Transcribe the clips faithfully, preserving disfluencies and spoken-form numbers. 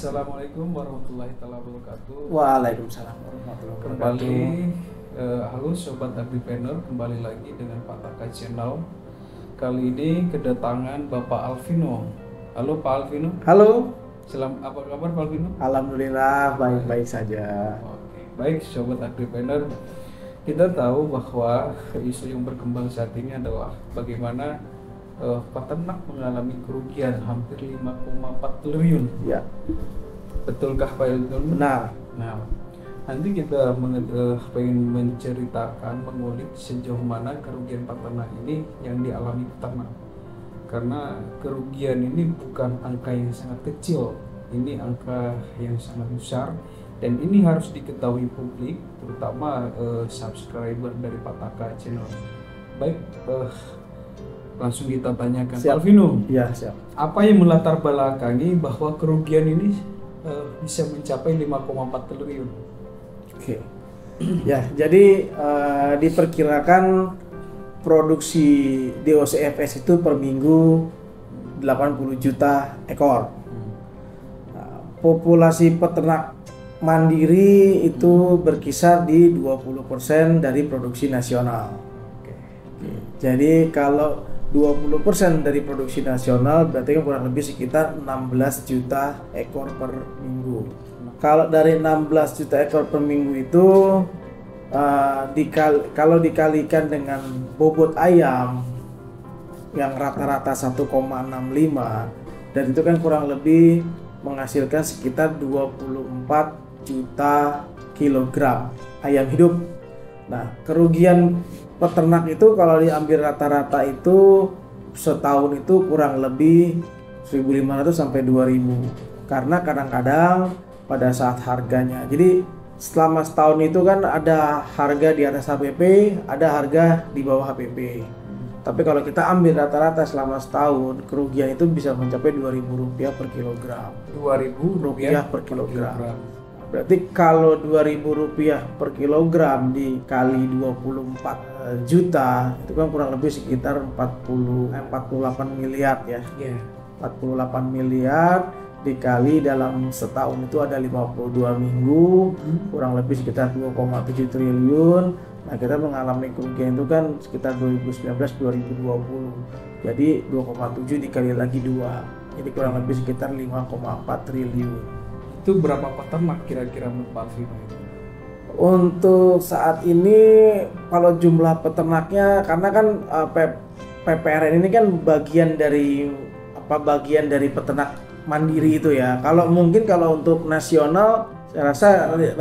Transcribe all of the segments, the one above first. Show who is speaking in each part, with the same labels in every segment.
Speaker 1: Assalamualaikum warahmatullahi wabarakatuh.
Speaker 2: Waalaikumsalam warahmatullahi wabarakatuh.
Speaker 1: Kembali uh, halo sobat agripreneur, kembali lagi dengan Pak Taka Channel. Kali ini kedatangan Bapak Alvino. Halo Pak Alvino.
Speaker 2: Halo.
Speaker 1: Selam, apa kabar Pak Alvino?
Speaker 2: Alhamdulillah baik-baik saja.
Speaker 1: Oke, baik sobat agripreneur. Kita tahu bahwa isu yang berkembang saat ini adalah bagaimana uh, peternak mengalami kerugian hampir lima koma empat triliun.
Speaker 2: Ya.
Speaker 1: Betulkah Pak Alvino?
Speaker 2: Benar.
Speaker 1: Nah, nanti kita menge- uh, pengen menceritakan, mengulik sejauh mana kerugian peternak ini yang dialami peternak. Karena kerugian ini bukan angka yang sangat kecil, ini angka yang sangat besar. Dan ini harus diketahui publik, terutama uh, subscriber dari Pak Taka Channel. Baik, uh, langsung kita tanyakan. Pak Alvino,
Speaker 2: ya, siap.
Speaker 1: Apa yang melatar belakangi bahwa kerugian ini uh, bisa mencapai lima koma empat triliun?
Speaker 2: Oke. Ya, jadi uh, diperkirakan produksi D O C F S itu per minggu delapan puluh juta ekor. Nah, populasi peternak mandiri itu berkisar di dua puluh persen dari produksi nasional. Oke. Jadi kalau dua puluh persen dari produksi nasional berarti kan kurang lebih sekitar enam belas juta ekor per minggu. Kalau dari enam belas juta ekor per minggu itu uh, dikali, kalau dikalikan dengan bobot ayam yang rata-rata satu koma enam lima, dan itu kan kurang lebih menghasilkan sekitar dua puluh empat juta kilogram ayam hidup. Nah, kerugian peternak itu kalau diambil rata-rata itu setahun itu kurang lebih seribu lima ratus sampai dua ribu. Karena kadang-kadang pada saat harganya, jadi selama setahun itu kan ada harga di atas H P P, ada harga di bawah H P P. Tapi kalau kita ambil rata-rata selama setahun, kerugian itu bisa mencapai dua ribu rupiah per kilogram.
Speaker 1: dua ribu rupiah
Speaker 2: per kilogram. Berarti kalau dua ribu rupiah per kilogram dikali dua puluh empat juta, itu kan kurang lebih sekitar empat puluh empat puluh delapan miliar ya.
Speaker 1: Yeah.
Speaker 2: empat puluh delapan miliar dikali dalam setahun itu ada lima puluh dua minggu, hmm. kurang lebih sekitar dua koma tujuh triliun. Nah, kita mengalami kerugian itu kan sekitar dua ribu sembilan belas dua ribu dua puluh. Jadi dua koma tujuh dikali lagi dua. Jadi kurang lebih sekitar lima koma empat triliun.
Speaker 1: Itu berapa peternak kira-kira menurut Pak Alvino itu?
Speaker 2: Untuk saat ini kalau jumlah peternaknya, karena kan uh, P P R N ini kan bagian dari apa bagian dari peternak mandiri itu ya. Kalau mungkin kalau untuk nasional saya rasa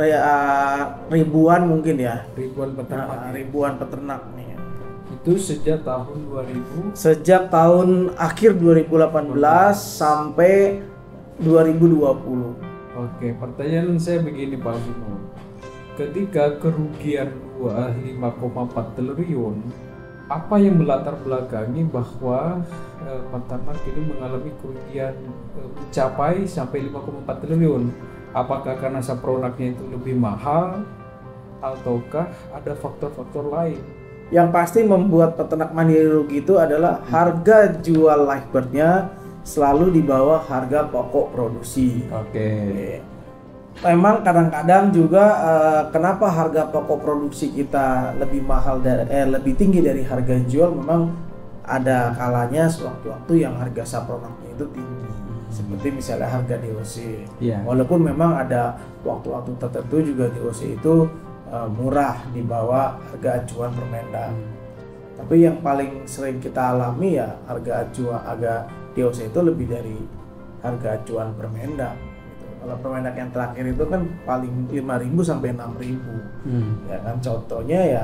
Speaker 2: uh, ribuan mungkin ya.
Speaker 1: Ribuan peternak.
Speaker 2: Nah, ribuan peternak nih.
Speaker 1: Itu sejak tahun dua ribu.
Speaker 2: Sejak tahun akhir dua ribu delapan belas sampai dua ribu dua puluh.
Speaker 1: Oke, pertanyaan saya begini Pak Alvino. Ketika kerugian lima koma empat triliun, apa yang melatar belakangi bahwa eh, peternak ini mengalami kerugian eh, mencapai sampai lima koma empat triliun? Apakah karena sapronaknya itu lebih mahal ataukah ada faktor-faktor lain?
Speaker 2: Yang pasti membuat peternak mandiri rugi itu adalah harga jual live bird-nya selalu di bawah harga pokok produksi.
Speaker 1: Oke. Okay.
Speaker 2: Memang kadang-kadang juga uh, kenapa harga pokok produksi kita lebih mahal dari eh, lebih tinggi dari harga jual, memang ada kalanya sewaktu-waktu yang harga sapronaknya itu tinggi. Hmm. Seperti misalnya harga D O C. Yeah. Walaupun memang ada waktu-waktu tertentu juga D O C itu uh, murah di bawah harga acuan Permendak. Hmm. Tapi yang paling sering kita alami ya harga acuan agak D O C itu lebih dari harga acuan Permendak. Gitu. Kalau Permendak yang terakhir itu kan paling lima ribu sampai enam ribu. Hmm. Ya kan, contohnya ya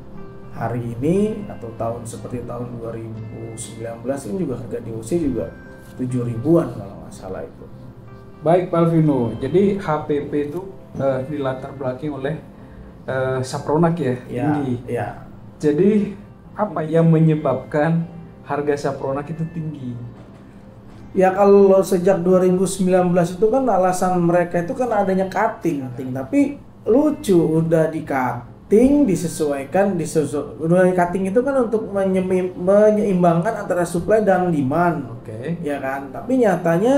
Speaker 2: hari ini atau tahun seperti tahun dua ribu sembilan belas ini juga harga D O C juga tujuh ribuan kalau nggak salah itu.
Speaker 1: Baik Pak Alvino, jadi H P P itu uh, dilatar belakangi oleh uh, sapronak ya?
Speaker 2: Ya,
Speaker 1: tinggi.
Speaker 2: Ya.
Speaker 1: Jadi apa yang menyebabkan harga sapronak itu tinggi?
Speaker 2: Ya kalau sejak dua ribu sembilan belas itu kan alasan mereka itu kan adanya cutting, cutting. Tapi lucu, udah di cutting disesuaikan, disesu, udah di cutting itu kan untuk menyeimbangkan antara supply dan demand,
Speaker 1: oke, okay.
Speaker 2: Ya kan. Tapi nyatanya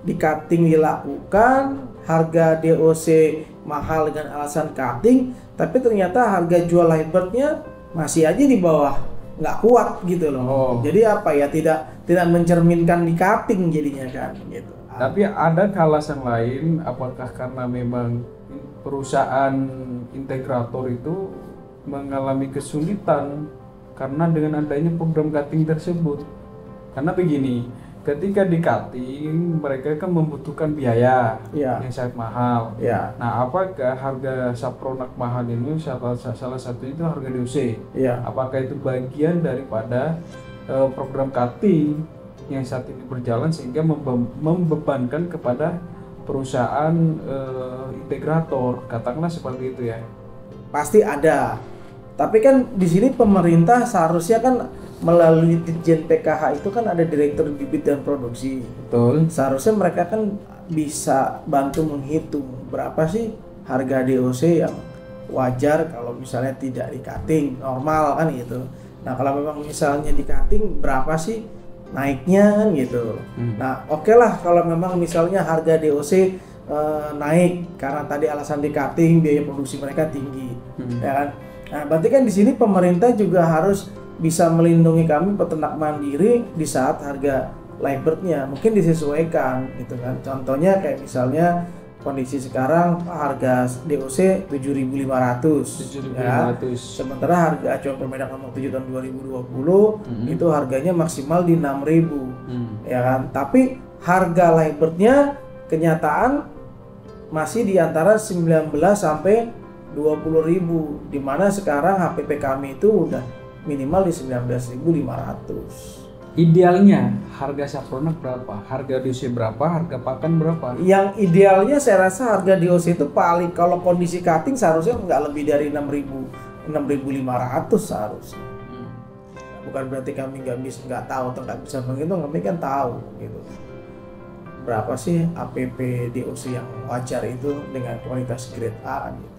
Speaker 2: di cutting dilakukan, harga D O C mahal dengan alasan cutting, tapi ternyata harga jual Lightbird-nya masih aja di bawah, nggak kuat gitu loh.
Speaker 1: Oh.
Speaker 2: Jadi apa ya, tidak tidak mencerminkan di cutting jadinya kan gitu.
Speaker 1: Tapi ada alasan lain, apakah karena memang perusahaan integrator itu mengalami kesulitan karena dengan adanya program cutting tersebut? Karena begini, ketika di cutting mereka kan membutuhkan biaya
Speaker 2: Ya.
Speaker 1: yang sangat mahal.
Speaker 2: Ya.
Speaker 1: Nah, apakah harga Sapronak mahal ini salah, salah satu itu harga D O C?
Speaker 2: Ya.
Speaker 1: Apakah itu bagian daripada uh, program cutting yang saat ini berjalan sehingga membe- membebankan kepada perusahaan uh, integrator, katakanlah seperti itu ya?
Speaker 2: Pasti ada. Tapi kan di sini pemerintah seharusnya kan melalui Ditjen P K H itu kan ada Direktur Bibit dan Produksi.
Speaker 1: Betul.
Speaker 2: Seharusnya mereka kan bisa bantu menghitung berapa sih harga D O C yang wajar kalau misalnya tidak di cutting, normal kan gitu. Nah, kalau memang misalnya di cutting berapa sih naiknya kan gitu. Hmm. Nah, oke okay lah kalau memang misalnya harga D O C uh, naik karena tadi alasan di cutting biaya produksi mereka tinggi, hmm. ya kan. Nah, berarti kan di sini pemerintah juga harus bisa melindungi kami peternak mandiri di saat harga Lightbird-nya mungkin disesuaikan gitu kan. Contohnya kayak misalnya kondisi sekarang harga D O C tujuh ribu lima ratus ya. Sementara harga acuan permedak nomor tujuh tahun dua ribu dua puluh mm-hmm. itu harganya maksimal di enam ribu mm. ya kan. Tapi harga Lightbird-nya kenyataan masih di antara sembilan belas sampai dua puluh ribu, di mana sekarang H P P kami itu udah minimal di sembilan belas ribu lima ratus.
Speaker 1: Idealnya harga Sapronak berapa? Harga D O C berapa? Harga pakan berapa?
Speaker 2: Yang idealnya saya rasa harga D O C itu paling kalau kondisi cutting seharusnya nggak lebih dari enam ribu, enam ribu lima ratus seharusnya. Hmm. Bukan berarti kami nggak bisa nggak tahu atau nggak bisa menghitung, kami kan tahu gitu. Berapa sih A P P D O C yang wajar itu dengan kualitas grade A gitu.